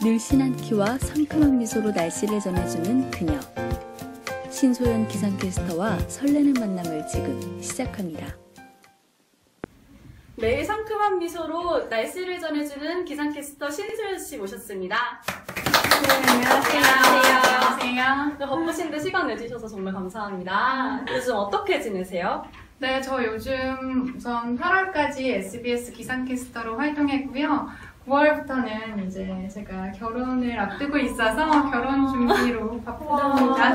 늘씬한 키와 상큼한 미소로 날씨를 전해주는 그녀. 신소연 기상캐스터와 설레는 만남을 지금 시작합니다. 매일 상큼한 미소로 날씨를 전해주는 기상캐스터 신소연 씨 모셨습니다. 네, 안녕하세요. 바쁘신데 시간 내주셔서 정말 감사합니다. 요즘 어떻게 지내세요? 네, 저 요즘 우선 8월까지 SBS 기상캐스터로 활동했고요. 9월부터는 이제 제가 결혼을 앞두고 있어서 결혼 준비로 바쁘답니다.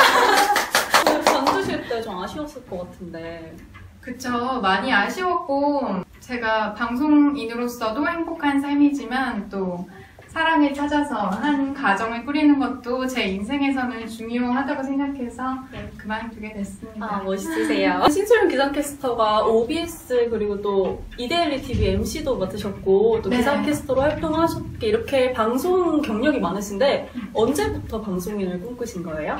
관두실 때 좀 아쉬웠을 것 같은데. 그쵸, 많이 아쉬웠고 제가 방송인으로서도 행복한 삶이지만 또 사랑을 찾아서 한 가정을 꾸리는 것도 제 인생에서는 중요하다고 생각해서 그만두게 됐습니다. 아, 멋있으세요. 신소연 기상캐스터가 OBS 그리고 또 이데일리 TV MC도 맡으셨고 또 네. 기상캐스터로 활동하셨게 이렇게 방송 경력이 많으신데 언제부터 방송인을 꿈꾸신 거예요?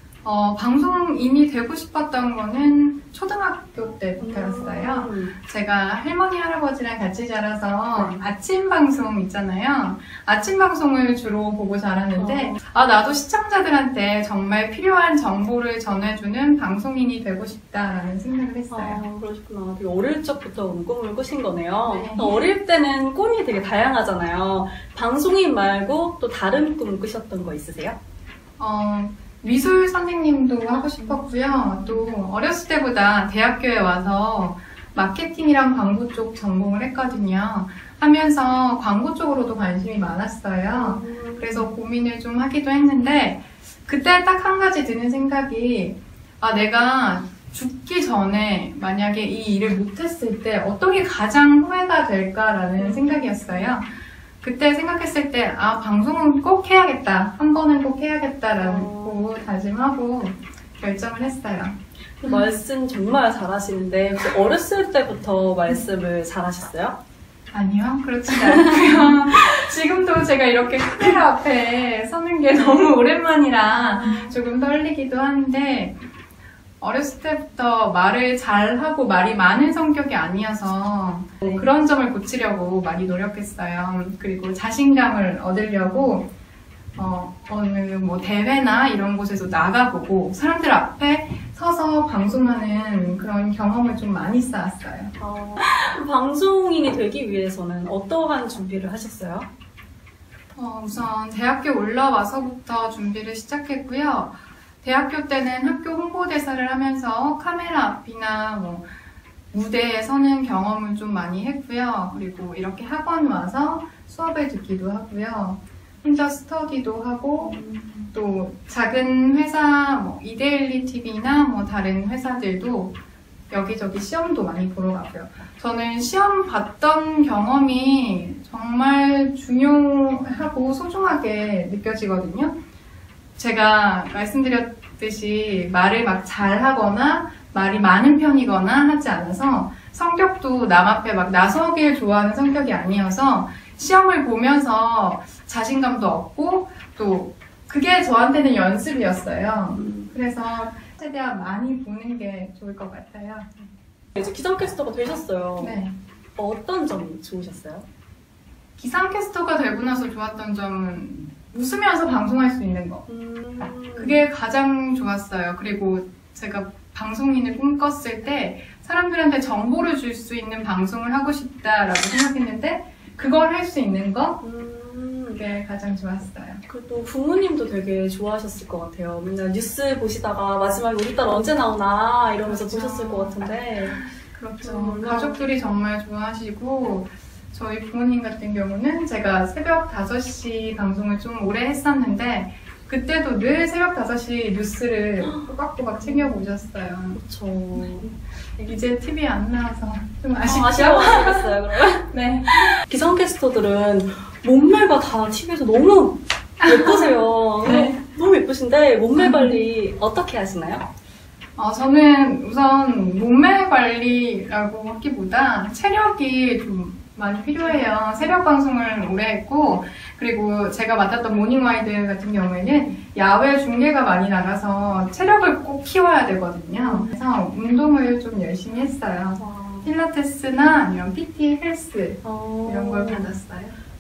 방송인이 되고 싶었던 거는 초등학교 때부터였어요. 제가 할머니, 할아버지랑 같이 자라서 아침 방송 있잖아요. 아침 방송을 주로 보고 자랐는데, 나도 시청자들한테 정말 필요한 정보를 전해주는 방송인이 되고 싶다라는 생각을 했어요. 그러셨구나. 되게 어릴 적부터 꿈을 꾸신 거네요. 네. 어릴 때는 꿈이 되게 다양하잖아요. 방송인 말고 또 다른 꿈 꾸셨던 거 있으세요? 미술 선생님도 하고 싶었고요. 또 어렸을 때보다 대학교에 와서 마케팅이랑 광고 쪽 전공을 했거든요. 하면서 광고 쪽으로도 관심이 많았어요. 그래서 고민을 좀 하기도 했는데 그때 딱 한 가지 드는 생각이 내가 죽기 전에 만약에 이 일을 못했을 때 어떤 게 가장 후회가 될까라는 생각이었어요. 그때 생각했을 때 방송은 꼭 해야겠다. 한 번은 꼭 해야겠다라고 다짐하고 결정을 했어요. 말씀 정말 잘하시는데 혹시 어렸을 때부터 말씀을 잘하셨어요? 아니요, 그렇지 않고요. 지금도 제가 이렇게 카메라 앞에 서는 게 너무 오랜만이라 조금 떨리기도 하는데 어렸을 때부터 말을 잘하고 말이 많은 성격이 아니어서 그런 점을 고치려고 많이 노력했어요. 그리고 자신감을 얻으려고 어느 대회나 이런 곳에서 나가보고 사람들 앞에 서서 방송하는 그런 경험을 좀 많이 쌓았어요. 방송인이 되기 위해서는 어떠한 준비를 하셨어요? 우선 대학교 올라와서부터 준비를 시작했고요. 대학교 때는 학교 홍보대사를 하면서 카메라 앞이나 무대에 서는 경험을 좀 많이 했고요. 그리고 이렇게 학원 와서 수업을 듣기도 하고요. 혼자 스터디도 하고 또 작은 회사 이데일리 TV나 다른 회사들도 여기저기 시험도 많이 보러 가고요. 저는 시험 봤던 경험이 정말 중요하고 소중하게 느껴지거든요. 제가 말씀드렸듯이 말을 막 잘하거나 말이 많은 편이거나 하지 않아서 성격도 남 앞에 막 나서길 좋아하는 성격이 아니어서 시험을 보면서 자신감도 얻고 또 그게 저한테는 연습이었어요. 그래서 최대한 많이 보는 게 좋을 것 같아요. 이제 기상캐스터가 되셨어요. 네. 어떤 점이 좋으셨어요? 기상캐스터가 되고 나서 좋았던 점은 웃으면서 방송할 수 있는 거. 그게 가장 좋았어요. 그리고 제가 방송인을 꿈꿨을 때 사람들한테 정보를 줄 수 있는 방송을 하고 싶다라고 생각했는데 그걸 할 수 있는 거? 그게 가장 좋았어요. 그리고 부모님도 되게 좋아하셨을 것 같아요. 맨날 뉴스 보시다가 마지막에 우리 딸 언제 나오나 이러면서 그렇죠. 보셨을 것 같은데. 그렇죠. 가족들이 정말 좋아하시고 저희 부모님 같은 경우는 제가 새벽 5시 방송을 좀 오래 했었는데 그때도 늘 새벽 5시 뉴스를 꼬박꼬박 챙겨보셨어요. 그렇죠. 이제 TV 안 나와서 좀 아쉽죠? 아쉬워하시겠어요, 그러면? 네. 기상캐스터들은 몸매가 다 TV에서 너무 예쁘세요. 네. 너무 예쁘신데 몸매 관리 어떻게 하시나요? 저는 우선 몸매 관리라고 하기보다 체력이 좀 많이 필요해요. 새벽 방송을 오래 했고 그리고 제가 맡았던 모닝와이드 같은 경우에는 야외 중계가 많이 나가서 체력을 꼭 키워야 되거든요. 그래서 운동을 좀 열심히 했어요. 필라테스나 아니면 PT 헬스 이런 걸 받았어요.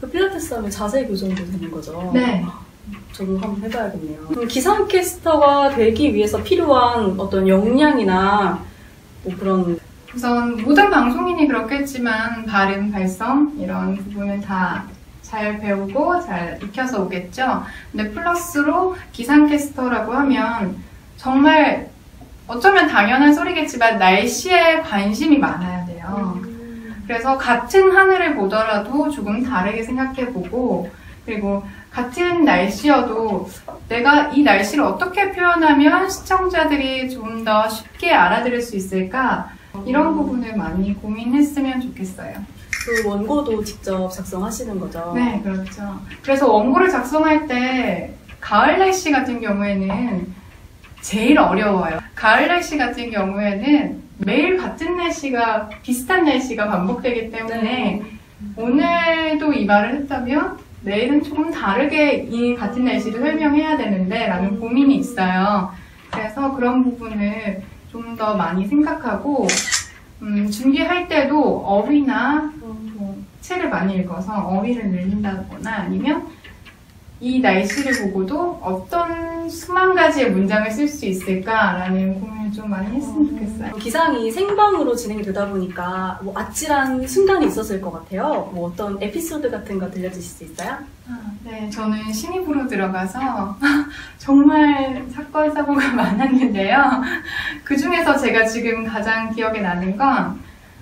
그 필라테스 하면 자세 교정도 되는 거죠? 네. 저도 한번 해봐야겠네요. 그럼 기상캐스터가 되기 위해서 필요한 어떤 역량이나 뭐 그런 우선 모든 방송인이 그렇겠지만 발음, 발성 이런 부분은 다 잘 배우고 잘 익혀서 오겠죠. 근데 플러스로 기상캐스터라고 하면 정말 어쩌면 당연한 소리겠지만 날씨에 관심이 많아야 돼요. 그래서 같은 하늘을 보더라도 조금 다르게 생각해보고, 그리고 같은 날씨여도 내가 이 날씨를 어떻게 표현하면 시청자들이 좀 더 쉽게 알아들을 수 있을까, 이런 부분을 많이 고민했으면 좋겠어요. 그 원고도 직접 작성하시는 거죠? 네, 그렇죠. 그래서 원고를 작성할 때 가을 날씨 같은 경우에는 제일 어려워요. 가을 날씨 같은 경우에는 매일 같은 날씨가, 비슷한 날씨가 반복되기 때문에 오늘도 이 말을 했다면 내일은 조금 다르게 이 같은 날씨를 설명해야 되는데 라는 고민이 있어요. 그래서 그런 부분을 좀 더 많이 생각하고 준비할 때도 어휘나 뭐 책을 많이 읽어서 어휘를 늘린다거나 아니면 이 날씨를 보고도 어떤 수만 가지의 문장을 쓸 수 있을까라는 고민을 좀 많이 했으면 좋겠어요. 기상이 생방으로 진행이 되다 보니까 뭐 아찔한 순간이 있었을 것 같아요. 뭐 어떤 에피소드 같은 거 들려주실 수 있어요? 네, 저는 신입으로 들어가서 정말 사건, 사고가 많았는데요. 그 중에서 제가 지금 가장 기억에 나는 건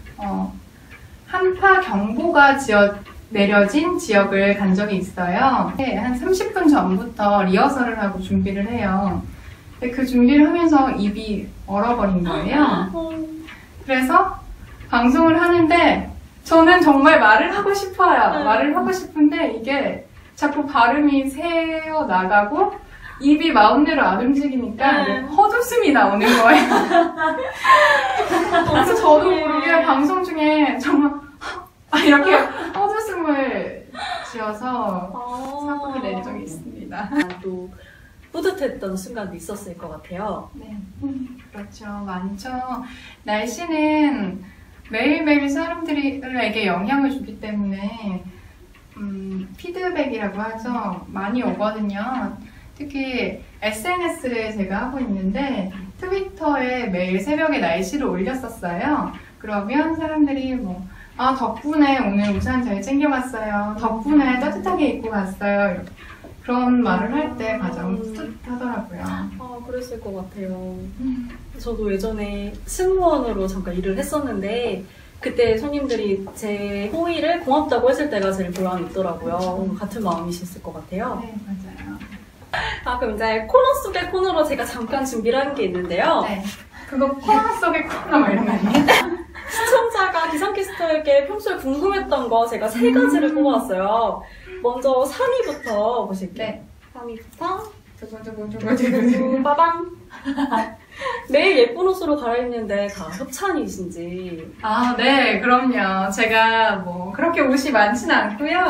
한파 경보가 내려진 지역을 간 적이 있어요. 한 30분 전부터 리허설을 하고 준비를 해요. 근데 그 준비를 하면서 입이 얼어버린 거예요. 그래서 방송을 하는데 저는 정말 말을 하고 싶어요. 말을 하고 싶은데 이게 자꾸 발음이 새어 나가고 입이 마음대로 안 움직이니까 헛웃음이 나오는 거예요. 그래서 저도 모르게 방송 중에 정말 이렇게 헛웃음을 지어서 사고를 낸 적이 있습니다. 또 뿌듯했던 순간도 있었을 것 같아요. 네, 그렇죠. 많죠. 날씨는 매일매일 사람들에게 영향을 주기 때문에 피드백이라고 하죠. 많이 오거든요. 특히 SNS를 제가 하고 있는데 트위터에 매일 새벽에 날씨를 올렸었어요. 그러면 사람들이 뭐 덕분에 오늘 우산 잘 챙겨왔어요. 덕분에 따뜻하게 입고 갔어요. 이렇게. 그런 말을 할 때 가장 뿌듯하더라고요. 그랬을 것 같아요. 저도 예전에 승무원으로 잠깐 일을 했었는데 그때 손님들이 제 호의를 고맙다고 했을 때가 제일 보람이 있더라고요. 같은 마음이셨을 것 같아요. 네, 맞아요. 그럼 이제 코너 속의 코너로 제가 잠깐 준비를 한 게 있는데요. 네. 그거 코너 속의 코너 뭐 이런 거 아니에요? 시청자가 기상캐스터에게 평소에 궁금했던 거 제가 3가지를 뽑아왔어요. 먼저 3위부터 보실게요. 네. 3위부터 두구두구두구두구. 빠방. 매일 예쁜 옷으로 갈아입는데 다 협찬이신지. 네, 그럼요. 제가 뭐 그렇게 옷이 많지는 않고요.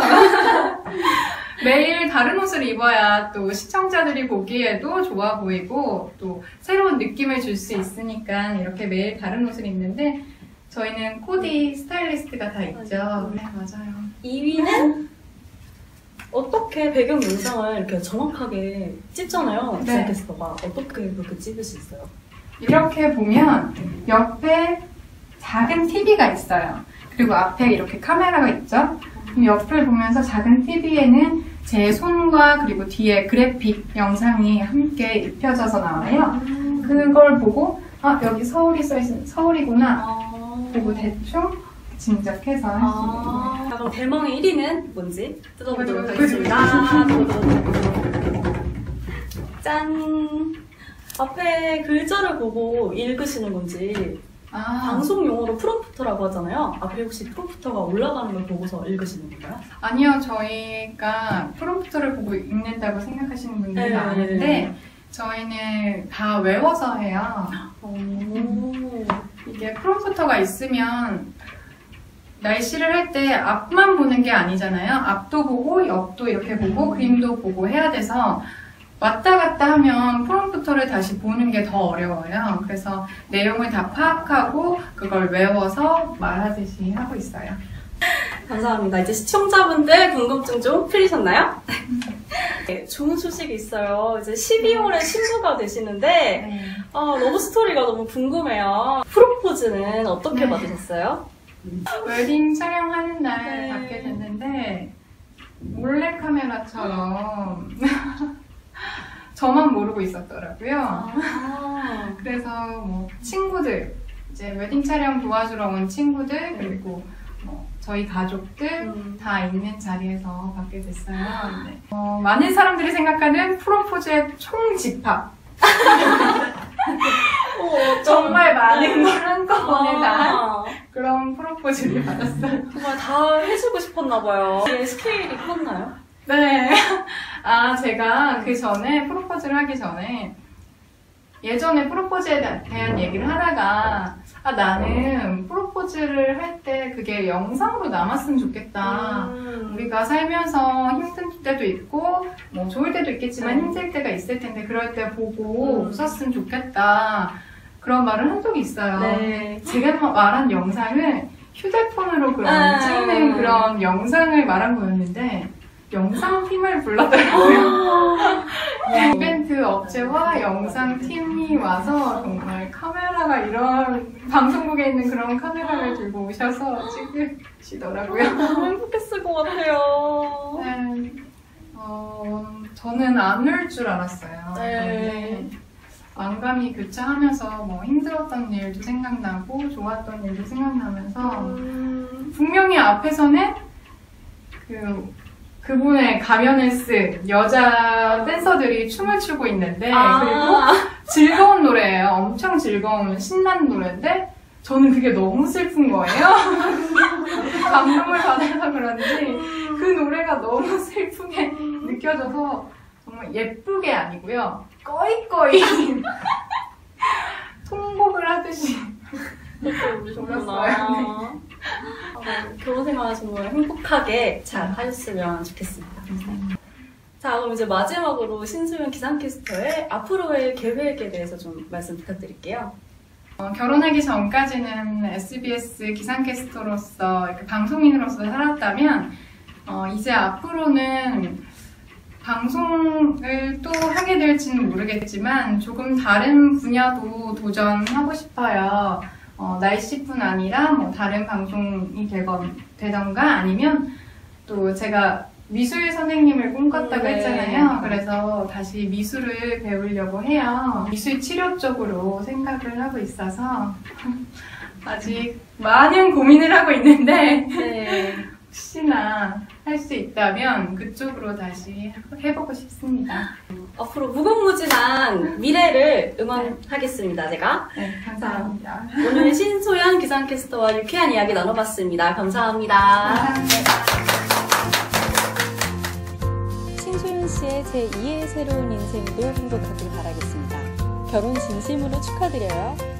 매일 다른 옷을 입어야 또 시청자들이 보기에도 좋아 보이고 또 새로운 느낌을 줄 수 있으니까 이렇게 매일 다른 옷을 입는데 저희는 코디 스타일리스트가 다 있죠. 네, 맞아요. 2위는 어떻게 배경 영상을 이렇게 정확하게 찍잖아요. 기상캐스터가. 어떻게 그렇게 찍을 수 있어요? 이렇게 보면 옆에 작은 TV가 있어요. 그리고 앞에 이렇게 카메라가 있죠. 그럼 옆을 보면서 작은 TV에는 제 손과 그리고 뒤에 그래픽 영상이 함께 입혀져서 나와요. 그걸 보고 여기 서울이 써있으면 서울이구나. 그리고 대충 짐작해서 할 수 있는. 그럼 대망의 1위는 뭔지 뜯어보도록 두구두구. 하겠습니다. 짠! 앞에 글자를 보고 읽으시는 건지 방송 용어로 프롬프터라고 하잖아요. 앞에 혹시 프롬프터가 올라가는 걸 보고서 읽으시는 건가요? 아니요, 저희가 프롬프터를 보고 읽는다고 생각하시는 분들이 많은데 저희는 다 외워서 해요. 이게 프롬프터가 있으면 날씨를 할 때 앞만 보는 게 아니잖아요. 앞도 보고 옆도 이렇게 보고 그림도 보고 해야 돼서 왔다 갔다 하면 프롬프터를 다시 보는 게 더 어려워요. 그래서 내용을 다 파악하고 그걸 외워서 말하듯이 하고 있어요. 감사합니다. 이제 시청자분들 궁금증 좀 풀리셨나요? 네, 좋은 소식이 있어요. 이제 12월에 신부가 되시는데 너무 스토리가 너무 궁금해요. 프로포즈는 어떻게 네. 받으셨어요? 웨딩 촬영하는 날 네. 받게 됐는데 몰래카메라처럼 저만 모르고 있었더라고요. 그래서 뭐 친구들, 이제 웨딩 촬영 도와주러 온 친구들, 그리고 뭐 저희 가족들 다 있는 자리에서 받게 됐어요. 네. 많은 사람들이 생각하는 프로포즈의 총집합. 정말 많은 걸 한꺼번에 다 그런 프로포즈를 받았어요. 정말 다 해주고 싶었나봐요. 이게 스케일이 컸나요? 네. 제가 그 전에 프로포즈를 하기 전에 예전에 프로포즈에 대한 얘기를 하다가 나는 프로포즈를 할 때 그게 영상으로 남았으면 좋겠다. 우리가 살면서 힘든 때도 있고 뭐 좋을 때도 있겠지만 힘들 때가 있을 텐데 그럴 때 보고 웃었으면 좋겠다. 그런 말을 한 적이 있어요. 네. 제가 말한 영상을 휴대폰으로 찍는 그런 영상을 말한 거였는데 영상팀을 불렀더라고요. 이벤트 업체와 영상팀이 와서 정말 카메라가 이런 방송국에 있는 그런 카메라를 들고 오셔서 찍으시더라고요. 너무 행복했을 것 같아요. 네. 저는 안 울 줄 알았어요. 네. 그런데 만감이 교차하면서 뭐 힘들었던 일도 생각나고 좋았던 일도 생각나면서 분명히 앞에서는 그분의 가면을 쓴 여자 댄서들이 춤을 추고 있는데 그리고 즐거운 노래예요. 엄청 즐거운 신나는 노래인데 저는 그게 너무 슬픈 거예요. 감동을 받아서 그런지 그 노래가 너무 슬프게 느껴져서 정말 예쁘게 아니고요. 꺼이꺼이 통곡을 하듯이 울었어요. 결혼 생활 정말 행복하게 잘 하셨으면 좋겠습니다. 자, 그럼 이제 마지막으로 신소연 기상캐스터의 앞으로의 계획에 대해서 좀 말씀 부탁드릴게요. 결혼하기 전까지는 SBS 기상캐스터로서 이렇게 방송인으로서 살았다면 이제 앞으로는 방송을 또 하게 될지는 모르겠지만 조금 다른 분야도 도전하고 싶어요. 날씨뿐 아니라 뭐 다른 방송이 되던가 아니면 또 제가 미술 선생님을 꿈꿨다고 했잖아요. 그래서 다시 미술을 배우려고 해요. 미술 치료 쪽으로 생각을 하고 있어서 아직 많은 고민을 하고 있는데 혹시나 할 수 있다면 그쪽으로 다시 해보고 싶습니다. 앞으로 무궁무진한 미래를 응원하겠습니다, 제가. 네, 감사합니다. 오늘 신소연 기상캐스터와 유쾌한 이야기 나눠봤습니다. 감사합니다. 감사합니다. 신소연 씨의 제2의 새로운 인생도 행복하길 바라겠습니다. 결혼 진심으로 축하드려요.